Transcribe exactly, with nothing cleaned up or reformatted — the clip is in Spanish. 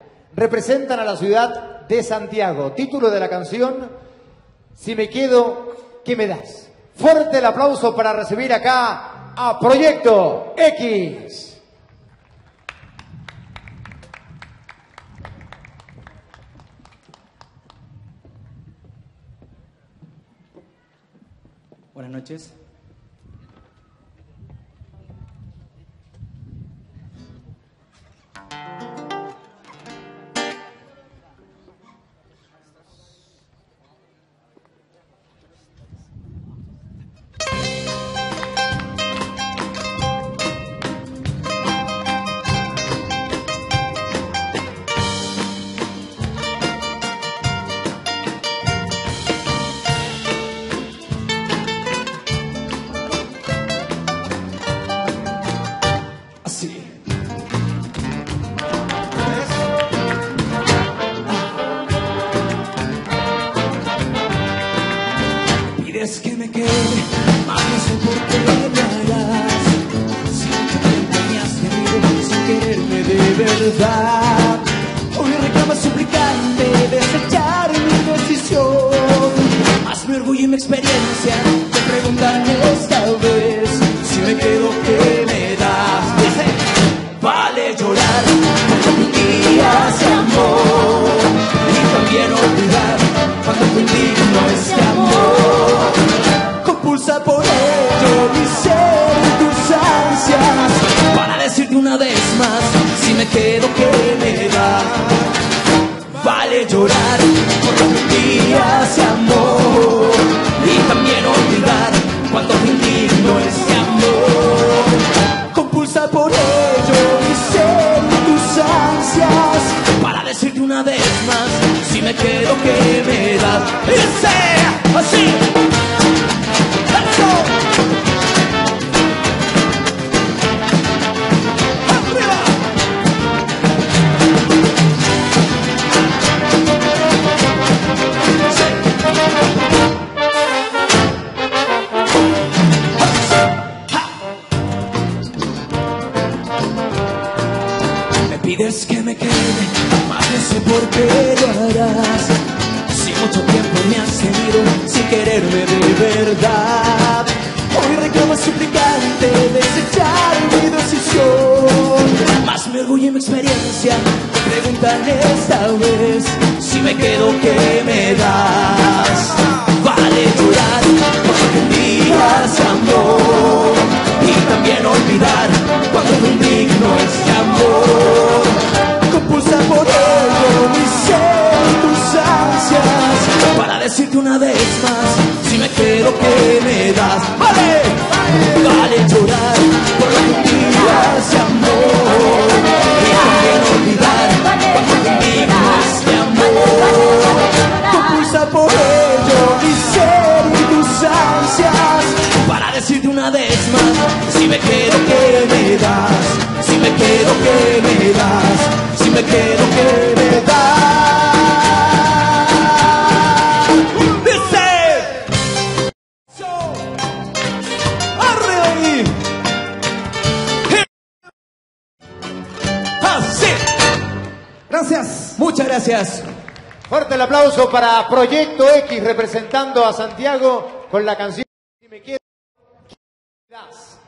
representan a la ciudad de Santiago. Título de la canción: Si me quedo, ¿qué me das? Fuerte el aplauso para recibir acá a Proyecto X. Buenas noches. Pides que me quede, más no sé por qué me harás. Si mucho tiempo me has querido sin quererme de verdad, hoy reclamas suplicante desechar mi decisión. Más mi orgullo y mi experiencia te preguntan esta vez: si me quedo, ¿qué me das? Dice, vale llorar cuando un día se amó, y también olvidar cuando fue indigno este amor. Compulsa por ello mi ser y tus ansias, para decirte una vez más: si me quedo, ¿qué me da? Vale llorar porque un día se amó, y también olvidar cuando fue indigno este amor. Compulsa por ello mi ser y tus ansias, para decirte una vez más: si me quedo, ¿qué me da? Dice así. Let's go. ¡Arriba! Sí. Ha. Me pides que me quede, más no sé por qué lo harás. Si mucho tiempo me has querido sin quererme de verdad, hoy reclamas suplicante desechar mi decisión. Más mi orgullo y mi experiencia te preguntan esta vez: si me quedo, ¿qué me das? Vale llorar porque un día se amó, y también olvidar cuando fue indigno este amor. Compulsa por ello mi ser y tus ansias, para decirte una vez más: si me quedo, ¿qué me das? Vale, vale llorar por lo que un día se amó, y también olvidar cuando fue indigno este amor. Compulsa por ello mi ser y tus ansias, para decirte una vez más: si me quedo, ¿qué me das? Si me quedo, ¿qué me das? Si me quedo, ¿qué me das? Dice ¡arre ahí! ¡Así! Gracias. Muchas gracias. Fuerte el aplauso para Proyecto X representando a Santiago con la canción Si me quedo, ¿qué me das?